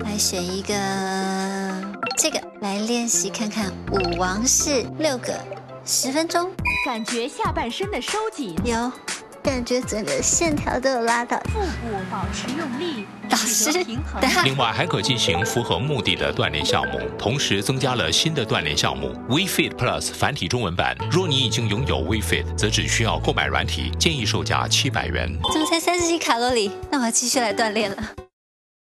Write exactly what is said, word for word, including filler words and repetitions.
来选一个这个来练习看看舞王式六个十分钟， 感觉下半身的收紧， 有感觉整个线条都有拉到， 腹部保持用力， 导师平衡。 另外还可进行符合目的的锻炼项目，同时增加了新的锻炼项目 WeFit Plus 繁体中文版。若你已经拥有 WeFit， 则只需要购买软体，建议售价七百元。 怎么才三十几卡路里？那我要继续来锻炼了。